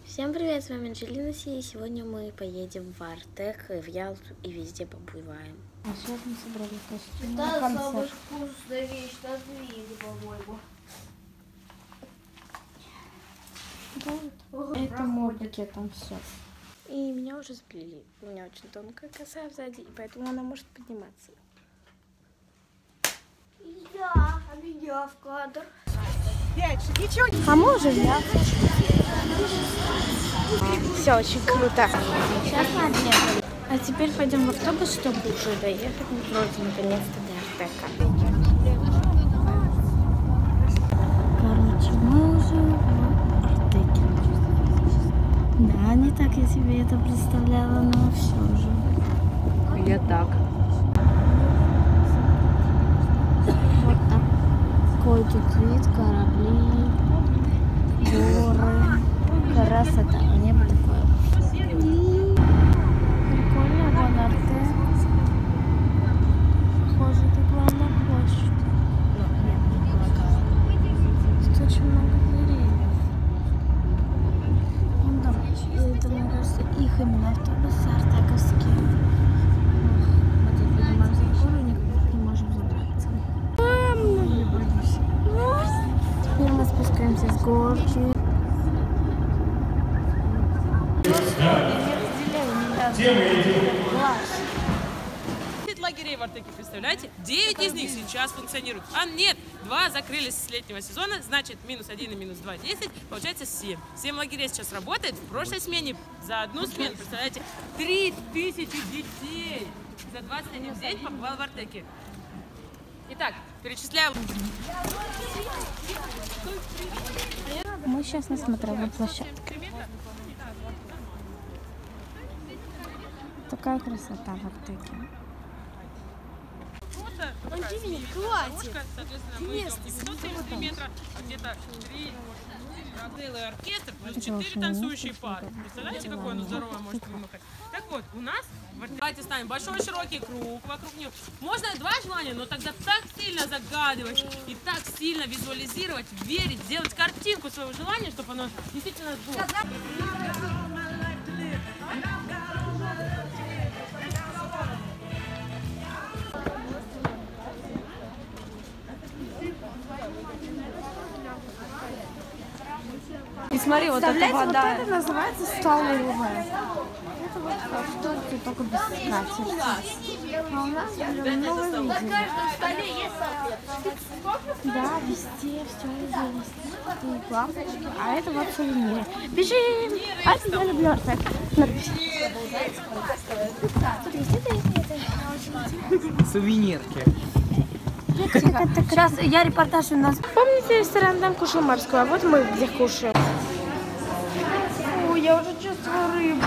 Всем привет, с вами Анжелина Си, и сегодня мы поедем в Артек, в Ялту и везде побываем. А сейчас мы собрали костюм Да, на самая концерт. вкусная вещь на свете, по-моему. Да, это мобики, там все. И меня уже сплели. У меня очень тонкая коса сзади, и поэтому она может подниматься. Я, а меня в кадр. А мы уже в Ялте. Все очень круто. Сейчас мы отъехали. А теперь пойдем в автобус, чтобы уже доехать вроде наконец-то до Артека. Короче, мы уже в Артеке. Да, не так я себе это представляла, но все же. Я так. Вот такой тут вид, корабли, горы, красота, небо такое. И прикольно, вон Артек. Похоже, это главная площадь. Но я не полагаю. Тут очень много деревьев. Вон там, это, мне кажется, их именно автобусы артековские. Мы тут поднимаемся в гору, никак не можем забраться. Теперь мы спускаемся с горки. Лагерей в Артеке, представляете? 9 из них сейчас функционируют. А нет, 2 закрылись с летнего сезона, значит -1 и -2 10, получается 7. 7 лагерей сейчас работает. В прошлой смене за одну смену, представляете, 3000 детей за 21 день побывал в Артеке. Итак, перечисляем. Мы сейчас на смотровой площадке. Такая красота в Артеке. Хватит. Соответственно, мы идем не 573 метра, а где-то 3 целый оркестр плюс 4 танцующие пары. Представляете, какое оно здоровое может вымахать? Так вот, у нас давайте ставим большой широкий круг вокруг него. Можно 2 желания, но тогда так сильно загадывать и так сильно визуализировать, верить, сделать картинку своего желания, чтобы оно действительно было. И смотри, вот эта вода. Вот это называется столовая. Это вот в Турции только без скатерти. А у нас уже много видели. Да, везде все есть. И плавочки. А это вот сувениры. Бежим! А это я люблю Артек. Сувенирки. Сейчас я репортаж у нас. Помните ресторан, там кушал морской, а вот мы где кушаем. Ой, я уже чувствую рыбу.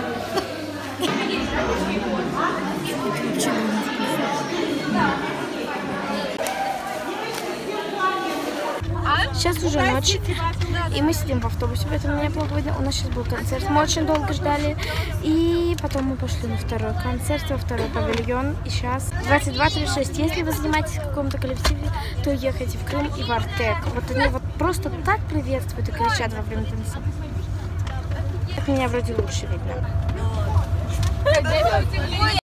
Сейчас уже ночь, и мы сидим в автобусе, поэтому мне плохо видно. У нас сейчас был концерт, мы очень долго ждали. И потом мы пошли на второй концерт, во второй павильон. И сейчас 22:36. Если вы занимаетесь в каком-то коллективе, то ехайте в Крым и в Артек. Вот они вот просто так приветствуют и кричат во время танца. Так меня вроде лучше видно.